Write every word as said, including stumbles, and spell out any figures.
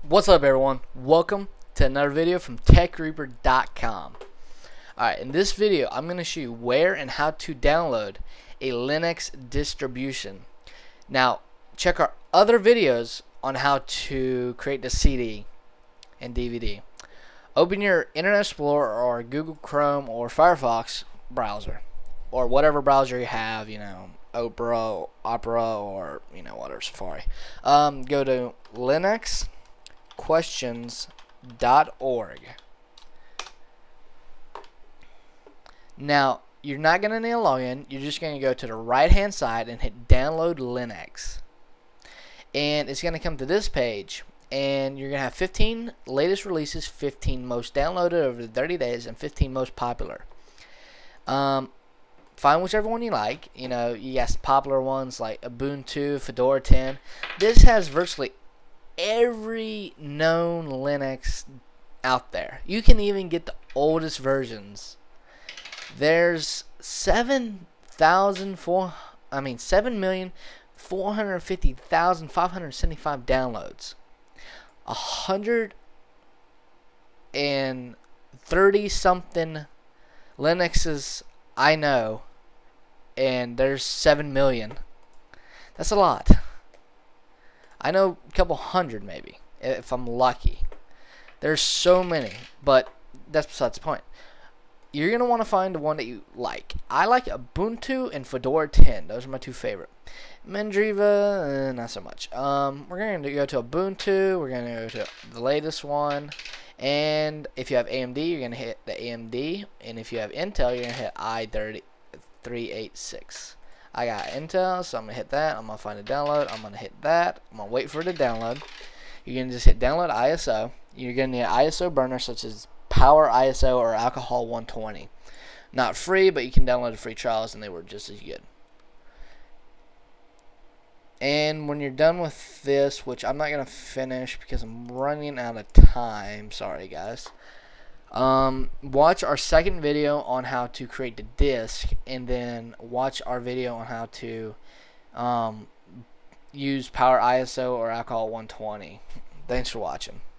What's up, everyone? Welcome to another video from Tech Reaper dot com. Alright, in this video I'm going to show you where and how to download a Linux distribution. Now check our other videos on how to create the C D and D V D. Open your Internet Explorer or Google Chrome or Firefox browser, or whatever browser you have, you know, Opera, Opera, or you know, whatever, Safari. Um, go to Linux questions dot org. Now you're not going to need a login. You're just going to go to the right hand side and hit download Linux, and it's going to come to this page, and you're going to have fifteen latest releases, fifteen most downloaded over the thirty days, and fifteen most popular. Um, find whichever one you like. You know, you got popular ones like Ubuntu, Fedora ten. This has virtually every known Linux out there. You can even get the oldest versions. There's seven thousand four I mean seven million four hundred fifty thousand five hundred seventy-five downloads. A hundred and thirty something Linuxes I know, and there's seven million. That's a lot. I know a couple hundred maybe, if I'm lucky. There's so many, but that's besides the point. You're going to want to find the one that you like. I like Ubuntu and Fedora ten. Those are my two favorite. Mandriva, eh, not so much. Um, we're going to go to Ubuntu. We're going to go to the latest one. And if you have A M D, you're going to hit the A M D. And if you have Intel, you're going to hit i three eighty-six. I got Intel, so I'm going to hit that. I'm going to find a download. I'm going to hit that. I'm going to wait for it to download. You're going to just hit download I S O. You're going to need an I S O burner such as Power I S O or Alcohol one twenty. Not free, but you can download the free trials and they were just as good. And when you're done with this, which I'm not going to finish because I'm running out of time. Sorry, guys. Um, watch our second video on how to create the disk, and then watch our video on how to um, use Power I S O or Alcohol one twenty. Thanks for watching.